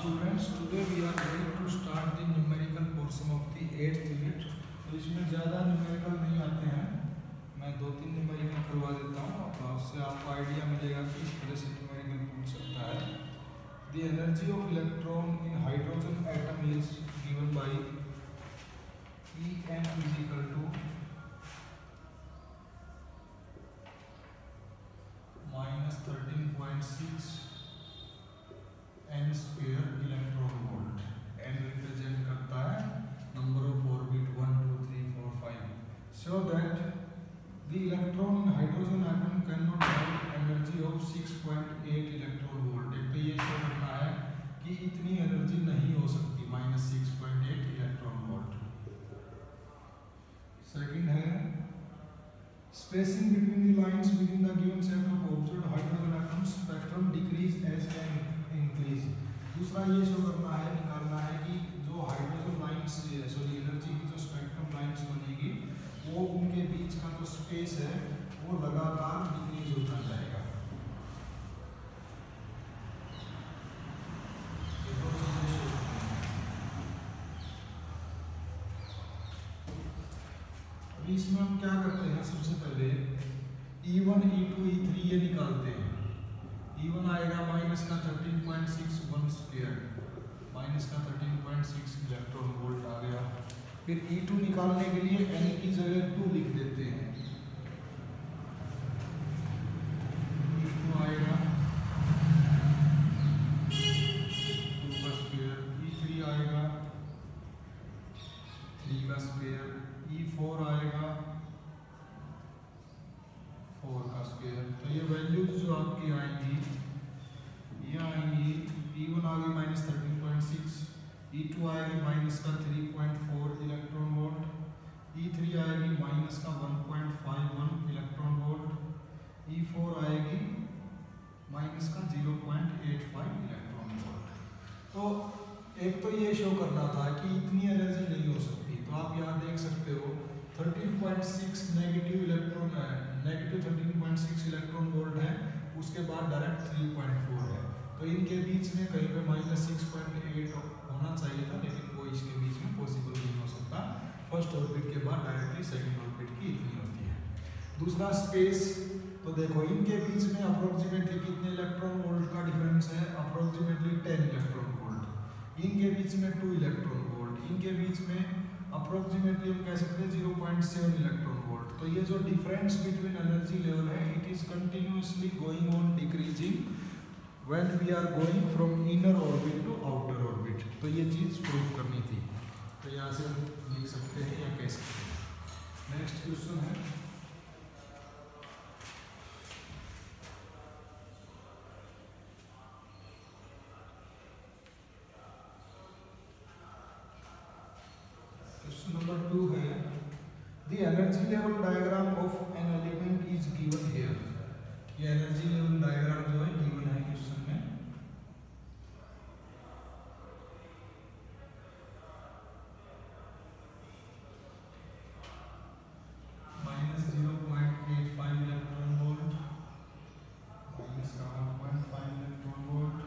Students, today we are going to start the numerical portion of the 8th unit. तो इसमें ज़्यादा numerical नहीं आते हैं, मैं 2-3 न्यूमेरिकल करवा देता हूँ, उससे आपको आइडिया मिलेगा कि इस तरह से न्यूमेरिकल पूछ सकता है। The energy of electron in hydrogen atom is given by En is equal to -13.6 n square electron volt। n represent करता है number of orbit 1 2 3 4 5। So that the electron in hydrogen atom cannot have energy of 6.8 electron volt। एक तो ये show करना है कि इतनी energy नहीं हो सकती -6.8 इलेक्ट्रॉन वोल्ट। सेकंड है spacing between the lines within the given set of observed hydrogen atoms spectrum decrease as n increase। दूसरा ये शो करना है, निकालना है कि जो हाइड्रोजन लाइंस एनर्जी की जो स्पेक्ट्रम लाइंस बनेगी वो उनके बीच का जो स्पेस है वो लगातार डिक्रीज होता जाएगा। अभी इसमें हम क्या करते हैं, सबसे पहले E1 E2 E3 ये निकालते हैं। E1 आएगा -13.61 स्क्वायर, -13.6 इलेक्ट्रॉन वोल्ट आ गया। फिर E2 निकालने के लिए n की जगह 2 लिख देते हैं। E2 आएगा 2 का स्क्वायर, E3 आएगा 3 का स्क्वायर, E4 आएगा 4 का स्क्वायर। तो ये वैल्यूज जो आपकी आएंगी ये आएंगी, E1 आ गई -13.6, E2 आएगी -3.4 इलेक्ट्रॉन वोल्ट, E3 आएगी -1.51 इलेक्ट्रॉन वोल्ट, E4 आएगी -0.85 इलेक्ट्रॉन वोल्ट। तो एक तो ये शो करना था कि इतनी एनर्जी नहीं हो सकती, तो आप यहाँ देख सकते हो 13.6 नेगेटिव 13.6 इलेक्ट्रॉन वोल्ट है, उसके बाद डायरेक्ट 3.4 है। तो इनके बीच में कहीं पे -6.8 होना चाहिए था, लेकिन वो इसके बीच में पॉसिबल नहीं हो सकता। फर्स्ट ऑर्बिट के बाद डायरेक्टली सेकंड ऑर्बिट की इतनी होती है। दूसरा स्पेस, तो देखो इनके बीच में अप्रोक्सीमेटली कितने इलेक्ट्रॉन वोल्ट का डिफरेंस है, अप्रोक्सीमेटली 10 इलेक्ट्रॉन वोल्ट। इनके बीच में 2 इलेक्ट्रॉन वोल्ट, इनके बीच में अप्रोक्सीमेटली हम कह सकते हैं 0.7 इलेक्ट्रॉन वोल्ट। तो ये जो डिफरेंस बिटवीन एनर्जी लेवल है, it is continuously going on decreasing when we are going from inner orbit to outer orbit. तो ये चीज प्रूव करनी थी, तो यहाँ से हम लिख सकते हैं या कह सकते हैं। नेक्स्ट क्वेश्चन है नंबर 2 है, the energy level diagram of an element is given here. ये एनर्जी लेवल डायग्राम जो है गिवन है क्वेश्चन में। -0.85 electron volt, -1.5 electron volt,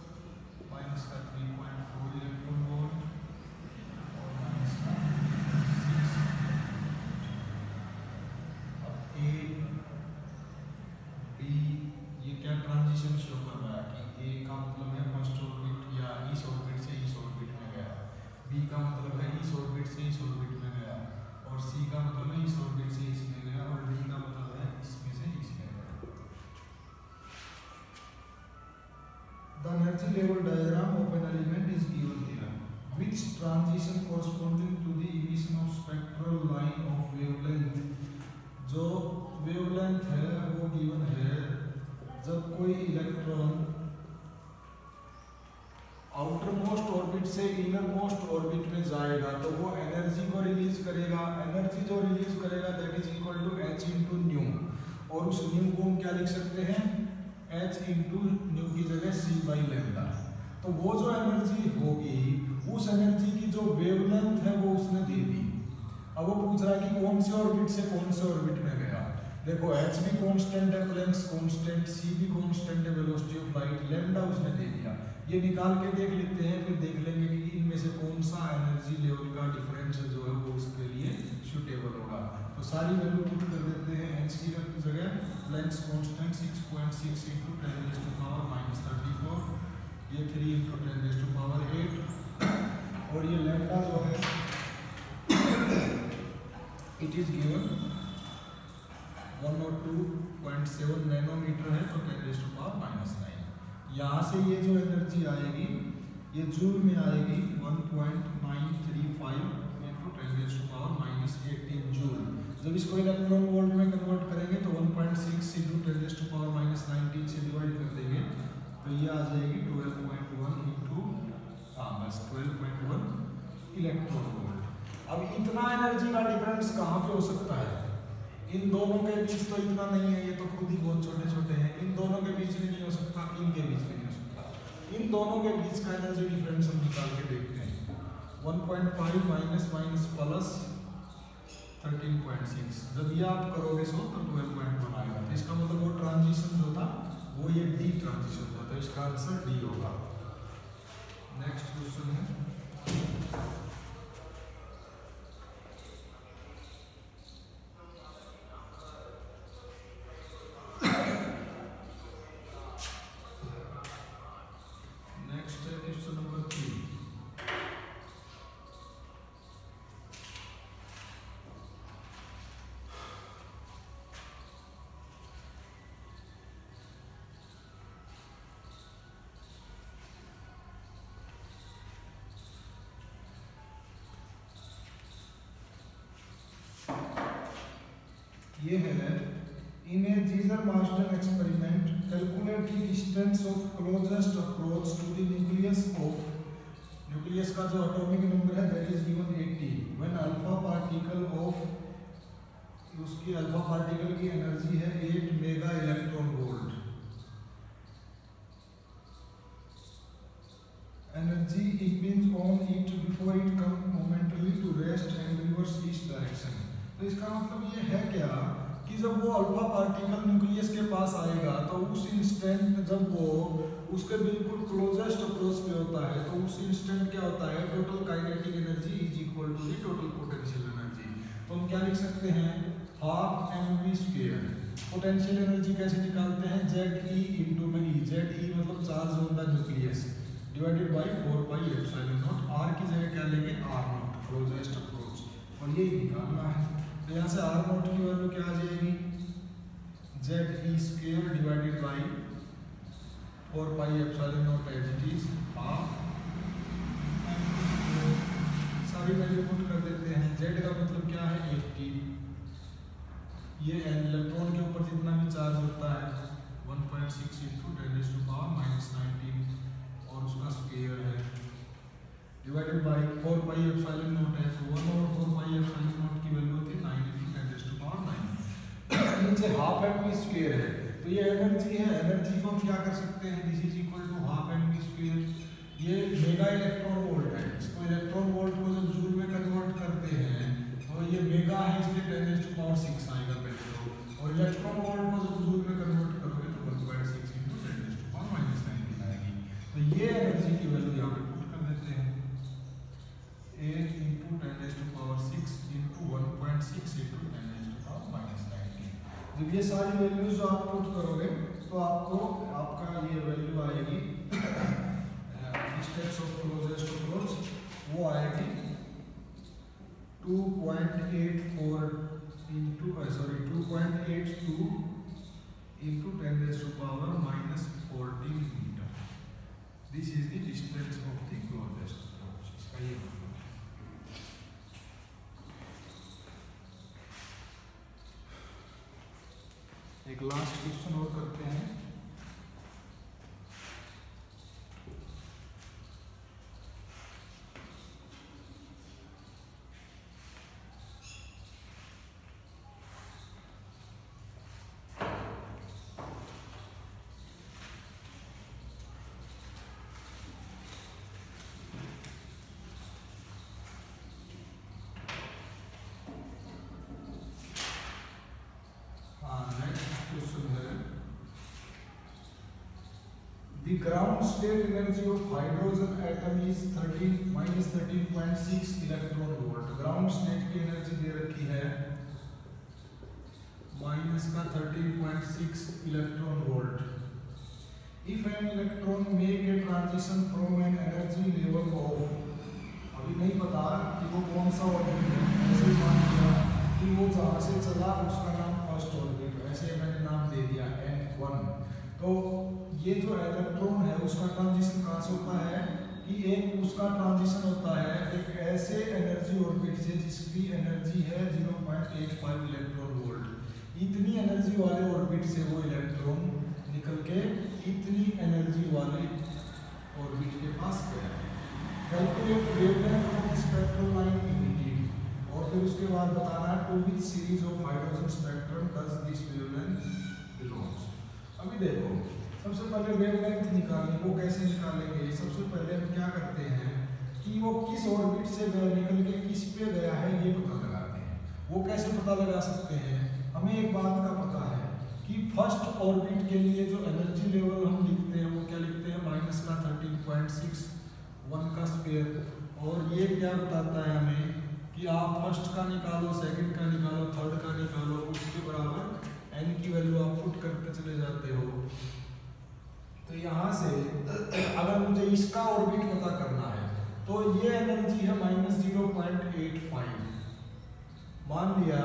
-3.4 electron volt, transition show कर रहा है कि ए का मतलब है फर्स्ट ऑर्बिट या इस ऑर्बिट से इस ऑर्बिट में गया, बी का मतलब है इस ऑर्बिट से इस ऑर्बिट में गया, और सी का मतलब है इस ऑर्बिट से इसमें गया, और डी का मतलब है इसमें से इसमें गया। The energy level diagram of an element is given here, which transition corresponding to the emission of spectral line of wavelength. जो वेवलेंथ है वो गिवन है, जब कोई इलेक्ट्रॉन आउटर मोस्ट ऑर्बिट से इनर मोस्ट ऑर्बिट में जाएगा तो वो एनर्जी को रिलीज करेगा। एनर्जी जो रिलीज करेगा that is equal to h into nu, और उस न्यू को हम क्या लिख सकते हैं, h इंटू न्यू की जगह c बाई लैम्डा। तो वो जो एनर्जी होगी उस एनर्जी की जो वेवलेंथ है वो उसने दे दी। अब वो पूछ रहा है कि कौन से ऑर्बिट से कौन से ऑर्बिट में गया, देखो एच भी कांस्टेंट है, प्लैंक्स कांस्टेंट, सी भी कांस्टेंट है, वेलोसिटी ऑफ लाइट, लैम्डा उसने दे दिया। ये निकाल के देख लेते हैं, फिर देख लेंगे कि इनमें से कौन सा एनर्जी लेवल का डिफरेंस जो है वो उसके लिए सूटेबल होगा। तो सारी वैल्यू पुट कर देते हैं। एच की जगह प्लैंक्स कांस्टेंट 6.6 × 10⁻⁻34, ये 3 × 10⁻8 और ये लैम्डा जो है इट इज गिवन 102.7 नैनोमीटर है, तो 10⁻⁹। यहाँ से ये जो एनर्जी आएगी ये जूल में आएगी 1.935 × 10⁻⁻18 जूल। जब इसको इलेक्ट्रॉन वोल्ट में कन्वर्ट करेंगे तो 1.6 × 10⁻⁻19 से डिवाइड कर देंगे तो ये आ जाएगी 12.1 बस 12.1 इलेक्ट्रॉन वोल्ट। अब इतना एनर्जी का डिफरेंस कहाँ पे हो सकता है? इन दोनों के बीच तो इतना नहीं है, ये तो खुद ही बहुत छोटे छोटे हैं। इन दोनों के बीच में नहीं हो सकता, इनके बीच में नहीं हो सकता। इन दोनों के बीच का एनर्जी डिफरेंस हम निकाल के देखते हैं। 1.5 माइनस माइनस प्लस 13.6, जब ये आप करोगे सो तो 12.1 आएगा। तो इसका मतलब वो ट्रांजिशन जो था वो ये डी ट्रांजिशन था, तो इसका आंसर डी होगा। नेक्स्ट क्वेश्चन है क्वेश्चन नंबर 3। ये है in a Geiger Marsden experiment calculate the distance of closest approach to the nucleus of, nucleus का जो एटॉमिक नंबर है that is given 80 when alpha particle of, उसकी अल्फा पार्टिकल की energy है 8 mega electron volt. Energy impinges on it before it comes momentarily to rest and reverse its direction। तो इसका मतलब ये है क्या कि जब वो अल्फा पार्टिकल न्यूक्लियस के पास आएगा तो उस इंस्टेंट जब वो उसके बिल्कुल क्लोजेस्ट अप्रोच पे होता है तो उस इंस्टेंट क्या होता है, total kinetic energy is equal to the total potential energy. तो हम क्या लिख सकते हैं, हाफ mv²। पोटेंशियल एनर्जी कैसे निकालते हैं, ZE × में E, ZE मतलब charge on the nucleus divided by 4πε0। R की जगह क्या लेंगे, R0 क्लोजेस्ट अप्रोच, और यही निकालना है। तो यहाँ से R0 की वैल्यू क्या आ जाएगी, ZE² divided by 4πε0 as it is half. सभी वैल्यू पुट कर देते हैं। Z का मतलब क्या है 80, ये इलेक्ट्रॉन के ऊपर जितना भी चार्ज होता है 1.6 × 10⁻⁻19 और उसका स्क्वायर है डिवाइडेड बाय 4πε0 है, तो 1/4πε0 की वैल्यू होती है 9 × 10⁻9। नीचे हाफ mv² है, तो ये एनर्जी है। एनर्जी को हम क्या कर सकते हैं, this is equal to half mv²। ये मेगा इलेक्ट्रॉन वोल्ट है, इसको इलेक्ट्रॉन वोल्ट को जब जूल में कन्वर्ट करते हैं तो ये मेगा है इसलिए 10⁻6 आएगा पहले तो, और इलेक्ट्रॉन वोल्ट को जब जूल में कन्वर्ट करोगे तो 1.6 × 10⁻⁻19 आएगी। तो ये एनर्जी की वैल्यू यहाँ पे पुट कर देते हैं, 8 × 10⁻6 × 1.6 × 10⁻⁻19। जब ये सारी वैल्यूज आप पुट करोगे तो आपको आपका ये वैल्यू आएगी डिस्टेंस ऑफ क्लोजेस्ट अप्रोच, वो आएगी 2.82 × 10⁻⁻14 metre. This is the distance of the closest approach. इसका ये एक लास्ट क्वेश्चन और करते हैं। The ground state energy of hydrogen atom is -13.6 electron volt. Ground state की एनर्जी दे रखी है -13.6 electron volt. If an electron make a transition from an energy level of, अभी नहीं पता कि वो कौन सा ऑर्बिट है, ऐसे मान लिया कि वो जहाँ से चला उसका नाम फर्स्ट ऑर्बिट, ऐसे मैंने नाम दे दिया N1। तो ये जो इलेक्ट्रॉन है उसका ट्रांजिशन कहाँ से होता है कि एक उसका ट्रांजिशन होता है एक ऐसे एनर्जी ऑर्बिट से जिसकी एनर्जी है 0.85 इलेक्ट्रॉन वोल्ट। इतनी एनर्जी वाले ऑर्बिट से वो इलेक्ट्रॉन निकल के इतनी एनर्जी वाले ऑर्बिट के पास गया। Calculate wavelength of spectral line emitted, और फिर उसके बाद बताना to which series of hydrogen spectrum does this wavelength belongs. अभी देखो सबसे पहले वेवलेंथ निकालनी, वो कैसे निकालेंगे? सबसे पहले हम क्या करते हैं कि वो किस ऑर्बिट से गया, निकल के किस पे गया है ये पता लगाते हैं। वो कैसे पता लगा सकते हैं? हमें एक बात का पता है कि फर्स्ट ऑर्बिट के लिए जो एनर्जी लेवल हम लिखते हैं वो क्या लिखते हैं -13.6 1 का स्क्वायर। और ये क्या बताता है हमें कि आप फर्स्ट का निकालो, सेकंड का निकालो, थर्ड का निकालो, उसके बराबर n की वैल्यू आप पुट करते चले जाते हो। तो यहाँ से अगर मुझे इसका ऑर्बिट पता करना है तो ये एनर्जी है -0.85, मान लिया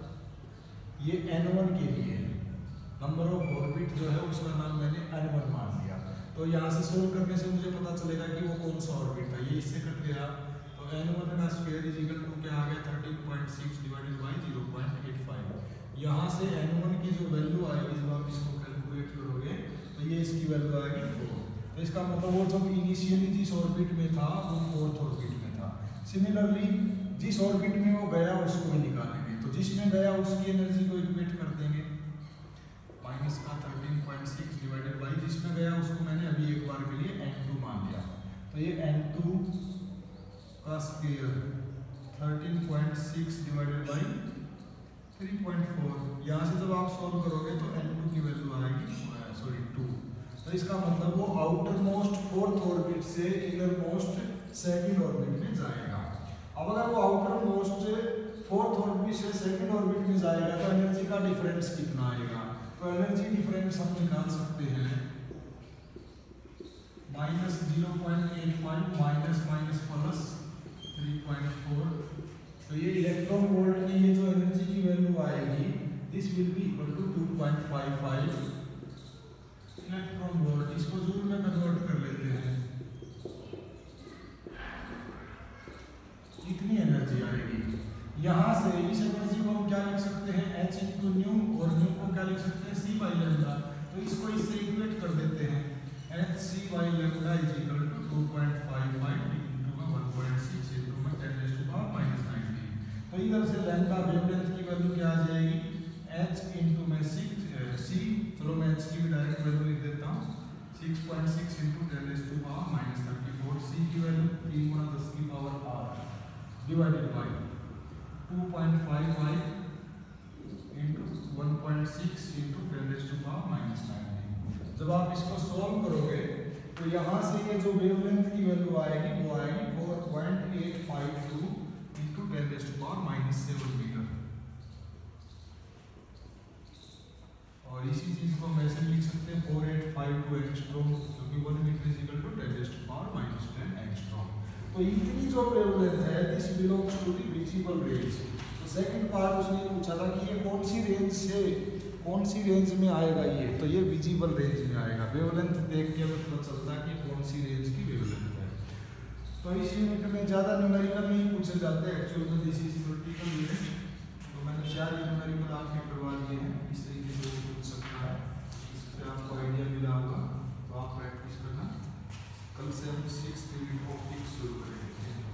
ये n1 के लिए नंबर ऑफ ऑर्बिट जो है उसका नाम मैंने n1 मान लिया। तो यहाँ से सोल्व करने से मुझे पता चलेगा कि वो कौन सा ऑर्बिट था। ये इससे कट गया तो n1 का स्क्वायर इज इक्वल टू क्या आ गया 13.6 डिवाइडेड बाय 0.85। यहाँ से n1 की जो वैल्यू आएगी जब आप इसको कैलकुलेट करोगे तो ये इसकी वैल्यू आएगी 4। तो इसका मतलब वो जब इनिशियली जिस ऑर्बिट में था वो फोर्थ ऑर्बिट में था। सिमिलरली जिस ऑर्बिट में वो गया उसको भी निकालेंगे, तो जिसमें गया उसकी एनर्जी को इक्वेट कर देंगे -13.6 डिवाइडेड बाई जिसमें गया उसको मैंने अभी एक बार के लिए n2 मान लिया। तो ये n2 का स्क्वायर 13.6 डिवाइडेड बाई 3.4। यहाँ से जब आप सॉल्व करोगे तो n2 की वैल्यू आएगी 2। तो इसका मतलब वो आउटर मोस्ट फोर्थ ऑर्बिट से इनर मोस्ट सेकंड ऑर्बिट में जाएगा। अब अगर वो आउटर मोस्ट फोर्थ ऑर्बिट से सेकंड ऑर्बिट में जाएगा तो एनर्जी का डिफरेंस कितना आएगा? तो एनर्जी डिफरेंस हम निकाल सकते हैं -0.85 माइनस प्लस 3.4। तो ये इलेक्ट्रॉन वोल्ट में ये जो एनर्जी की वैल्यू आएगी this will be equal to 2.55 electron volt. इसको जूल में कन्वर्ट कर लेते हैं, इतनी एनर्जी आएगी। यहाँ से इस एनर्जी को हम क्या लिख सकते हैं h इंटू न्यू, और न्यू को क्या लिख सकते हैं c बाई लैम्डा। तो इसको इससे इक्वेट कर देते हैं h c by lambda is equal to 2.55 into में 1.6 इंटू में 10⁻⁻⁹। तो इधर से लैम्डा वेवलेंथ की वैल्यू क्या आ जाएगी h इंटू में c। चलो मैं h की भी डायरेक्ट वैल्यू लिख देता हूँ 6.6 इंटू 10⁻⁻34। c की value 3 × 10⁸ divided by 2.55 into 1.6 into 10⁻⁻⁹। जब आप इसको सॉल्व करोगे तो यहाँ से ये जो वेवलेंथ की वैल्यू आएगी वो आएगी 4.852 इंटू 10⁻⁻7 मीटर। और इसी चीज को हम ऐसे लिख सकते हैं 4852 एंगस्ट्रॉम, क्योंकि 1 metre is equal to 10⁻⁻10 angstrom. तो इतनी जो वेवलेंथ है this belongs to the visible range. तो सेकंड पार्ट उसने पूछा था कि ये कौन सी रेंज में आएगा ये, तो ये विजिबल रेंज में आएगा। वेवलेंथ देख के हमें पता चलता है कि कौन सी रेंज की वेवलेंथ है। तो इस यूनिट में ज़्यादा न्यूमेरिकल नहीं पूछे जाते एक्चुअल में, दिस इज थ्योरेटिकल यूनिट। तो मैंने 4 न्यूमेरिकल आपके करवा दिए हैं, इस तरीके से वो पूछ सकता है। इससे आपको आइडिया मिला होगा, तो आप प्रैक्टिस करना। कल से हम 6th यूनिट ऑप्टिक्स शुरू करेंगे।